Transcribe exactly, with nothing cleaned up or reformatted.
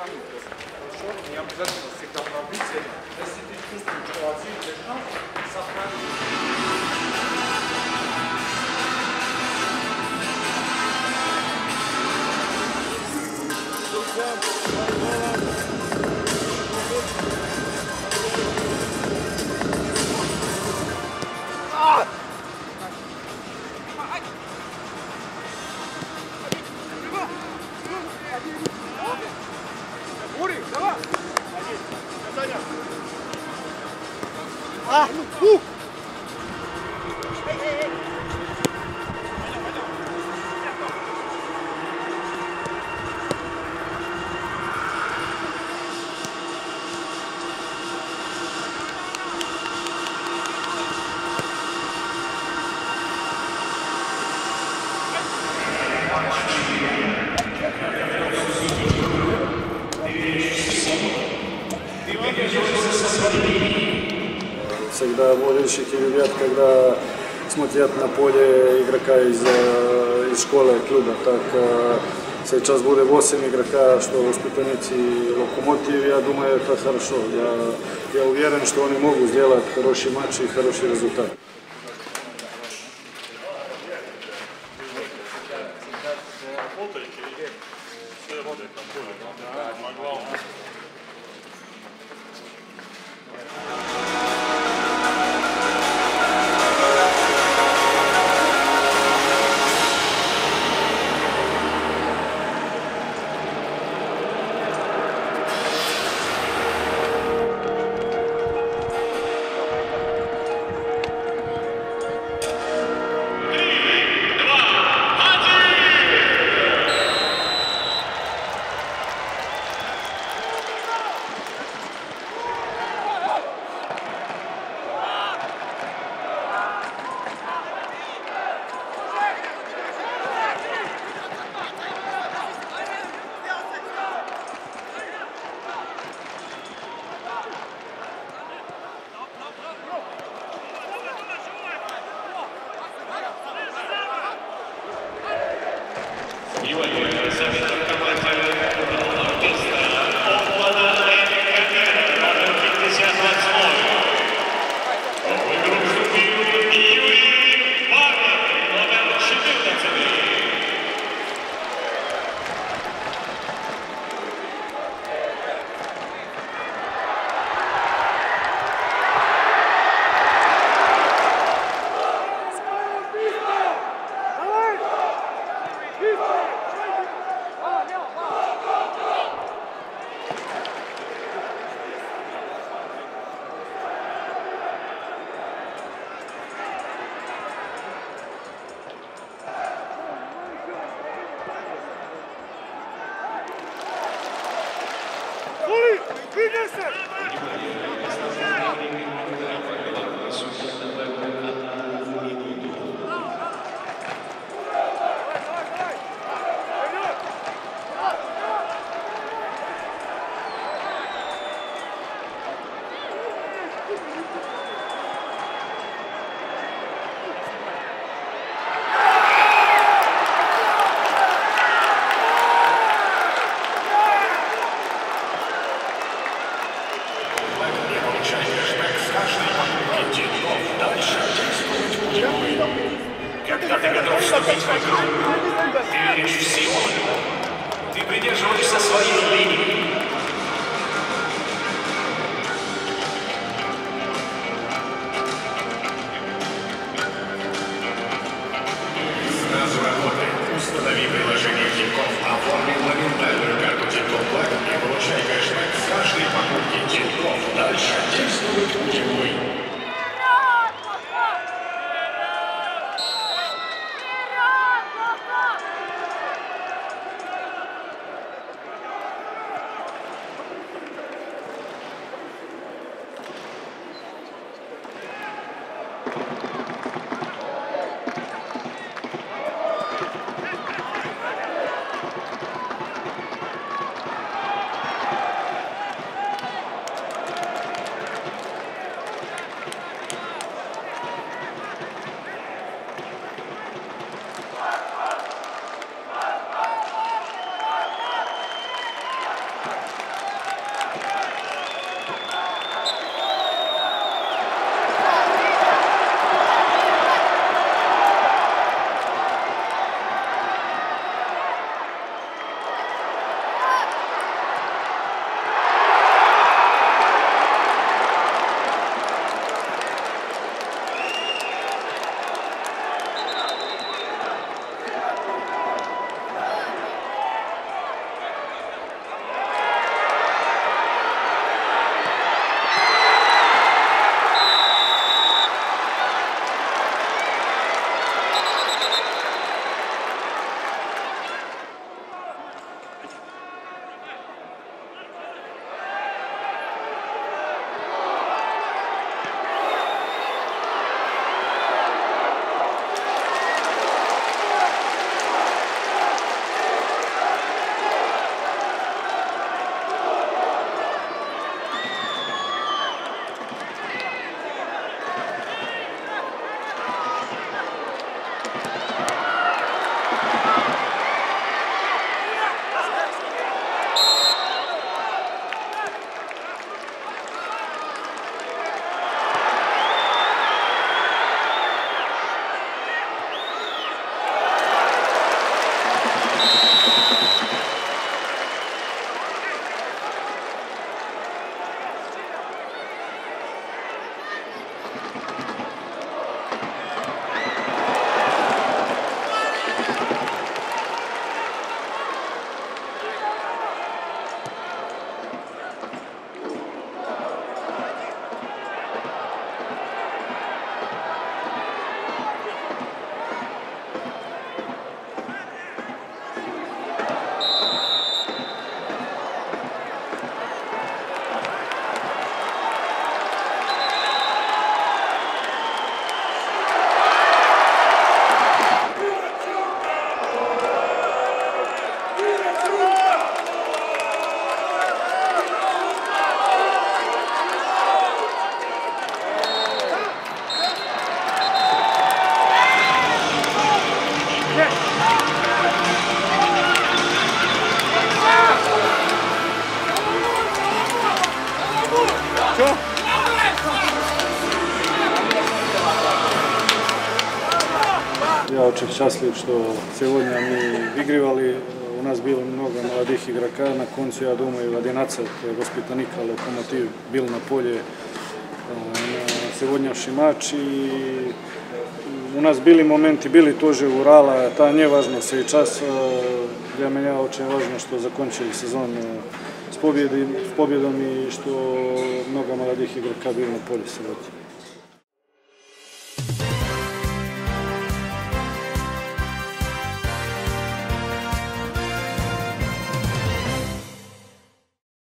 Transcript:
Хорошо, не обязательно всегда пробиться. Если ты чувствуешь, что один держал, сохрани. А, у! Всегда болельщики любят, когда смотрят на поле игрока из, из школы, клуба. Так, сейчас будет восемь игрока, что воспитанники Локомотив, я думаю, это хорошо. Я, я уверен, что они могут сделать хороший матч и хороший результат. Когда ты готов вступить в игру, ты веришь в силу, ты придерживаешься своей линии. Сразу работай. Установи приложение Тинькофф, оформи моментальную карту Тинькофф Блэк и получай кэшбэк с каждой покупки Тинькофф. Дальше действует путевой. ja очень счастлив, что сегодня мы выигрывали. У нас было много молодых игроков. На конце, я думаю, одиннадцать воспитанника «Локомотив» был на поле на сегодняшний матч. И у нас были моменты, были тоже Урала. Это не важно сейчас. Для меня очень важно, что закончили сезон с победой, с победой и что много молодых игроков было на поле сегодня.